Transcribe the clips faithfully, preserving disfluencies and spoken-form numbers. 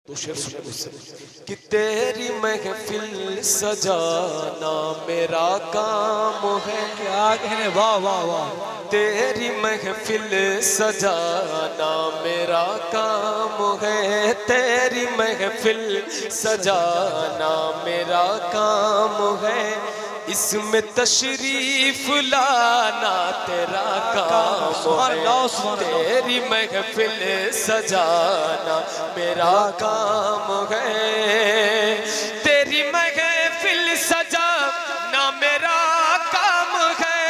تو شعر سنے مجھ سے کہ تیری محفل سجانا میرا کام ہے. کیا کہنے واہ واہ واہ. تیری محفل سجانا میرا کام ہے. تیری محفل سجانا میرا کام ہے. اس میں تشریف لانا تیرا کام ہے. تیری محفل سجانا میرا کام ہے. تیری محفل سجانا میرا کام ہے.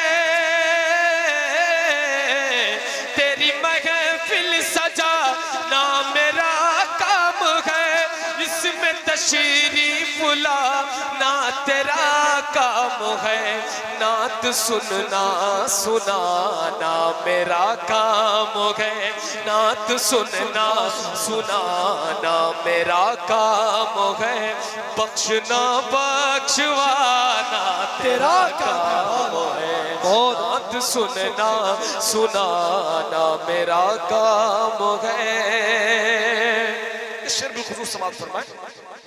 تیری محفل سجانا میرا کام ہے. اس میں تشریف لانا تیرا کام ہے. نعت سننا سنانا میرا کام ہے. نعت سننا سنانا میرا کام ہے. بخشنا بخشوانا تیرا کام ہے. نعت سننا سنانا میرا کام ہے. اس شعر بالخصوص سماعت فرمائیں.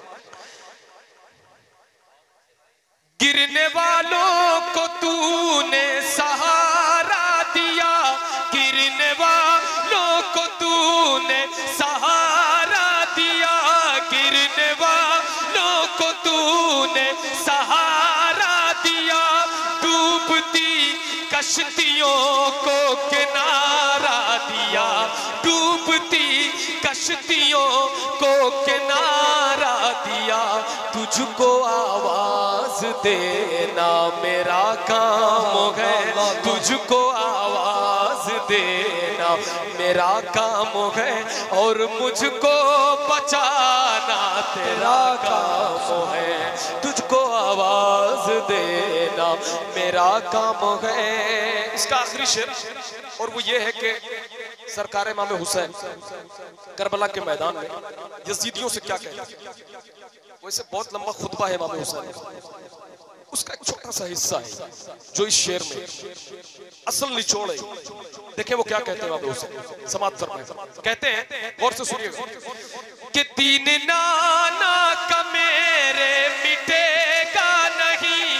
گرنے والوں کو تو نے سہارا دیا. گرنے والوں کو تو نے سہارا دیا. گرنے والوں کو تو نے سہارا دیا. ڈوبتی کشتیوں کو کنارہ دیا. ڈوبتی کشتیوں کو کنارہ دیا. تجھ کو آواز دینا میرا کام ہے. تجھ کو آواز دینا میرا کام ہے. اور مجھ کو بچانا تیرا کام ہے. تجھ کو آواز دینا میرا کام ہے. اس کا آخری شعر اور وہ یہ ہے کہ سرکار امام حسین کربلا کے میدان میں یزیدیوں سے کیا کہتے ہیں. ویسے بہت لمبا خطبہ ہے امام حسین. اس کا ایک چھوٹا سا حصہ ہے جو اس شعر میں اصل نچوڑ ہے. دیکھیں وہ کیا کہتے ہیں امام حسین. سماعت فرمائیں. کہتے ہیں غور سے سنیے گا کہ دین نانا کا میرے مٹے گا نہیں.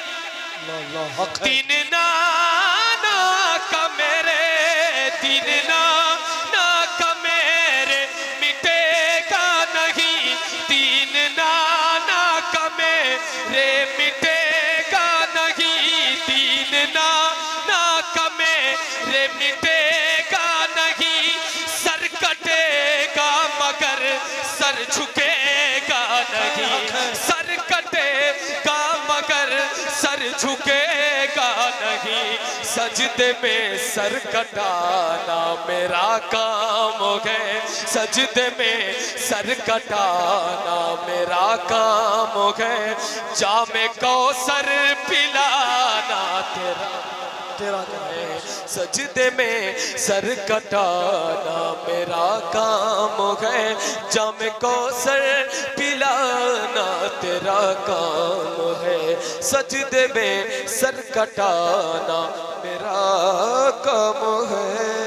دین نانا کا میرے دین نانا کا میرے مٹے گا نہیں. دین نانا کا میرے مٹے گا نہیں. دین نانا کا میرے مٹے گا نہیں. سر کٹے گا مگر سر جھکے گا نہیں. سر کٹے گا مگر سر جھکے گا نہیں. سجدے میں سر کٹانا میرا کام ہے. سجدے میں سر کٹانا میرا کام ہے. جام کوثر پلانا تیرا تیرا ہے. سجدے میں سر کٹانا میرا کام ہے. جام کوثر پلانا تیرا کام ہے. سجدے میں سر کٹانا میرا کام ہے.